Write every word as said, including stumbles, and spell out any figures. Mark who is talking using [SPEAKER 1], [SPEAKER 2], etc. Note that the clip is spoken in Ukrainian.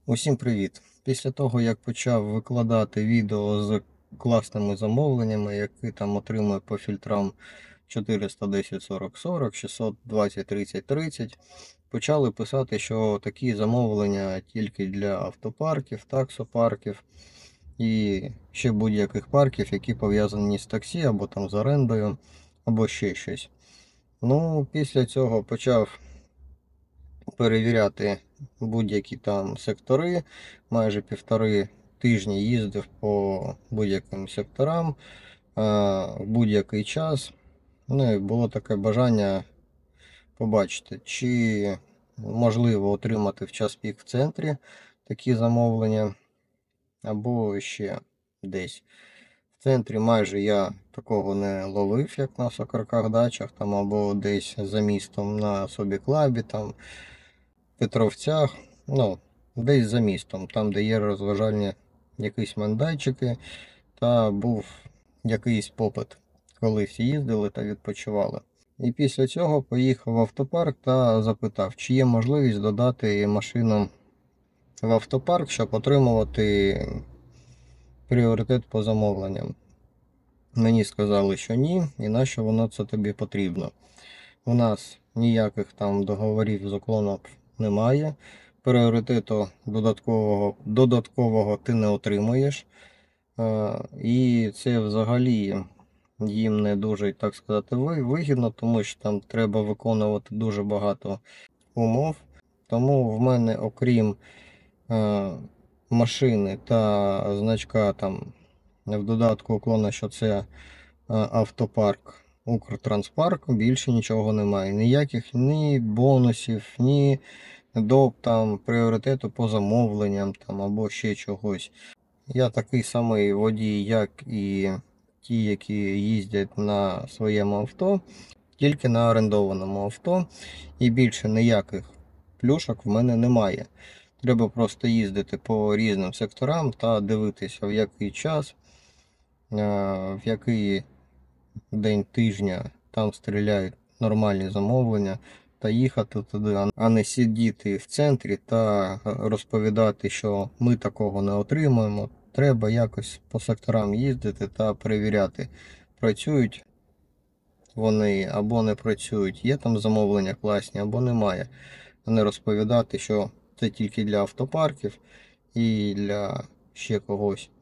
[SPEAKER 1] Усім привіт! Після того, як почав викладати відео з класними замовленнями, які там отримую по фільтрам чотириста десять сорок сорок, шістсот двадцять тридцять тридцять, почали писати, що такі замовлення тільки для автопарків, таксопарків і ще будь-яких парків, які пов'язані з таксі або там з орендою, або ще щось. Ну, після цього почав перевіряти будь-які там сектори. Майже півтори тижні їздив по будь-яким секторам в будь-який час. Ну і було таке бажання побачити, чи можливо отримати в час пік в центрі такі замовлення, або ще десь. В центрі майже я такого не ловив, як на Сокарках дачах, там, або десь за містом на Собі-Клабі, там, Петровцях, ну, десь за містом, там, де є розважальні якісь майданчики, та був якийсь попит, коли всі їздили та відпочивали. І після цього поїхав в автопарк та запитав, чи є можливість додати машину в автопарк, щоб отримувати пріоритет по замовленням. Мені сказали, що ні, і на що воно це тобі потрібно. У нас ніяких там договорів з уклоном немає. Пріоритету додаткового додаткового ти не отримуєш. І це взагалі їм не дуже, так сказати, вигідно, тому що там треба виконувати дуже багато умов. Тому в мене, окрім машини та значка там в додатку уклона, що це автопарк Укртранспарк, більше нічого немає. Ніяких ні бонусів, ні доп там пріоритету по замовленням там або ще чогось. Я такий самий водій, як і ті, які їздять на своєму авто, тільки на орендованому авто, і більше ніяких плюшок в мене немає. Треба просто їздити по різним секторам та дивитися, в який час, в який день тижня там стріляють нормальні замовлення, та їхати туди, а не сидіти в центрі та розповідати, що ми такого не отримуємо. Треба якось по секторам їздити та перевіряти, працюють вони або не працюють, є там замовлення класні або немає. А не розповідати, що це тільки для автопарків і для ще когось.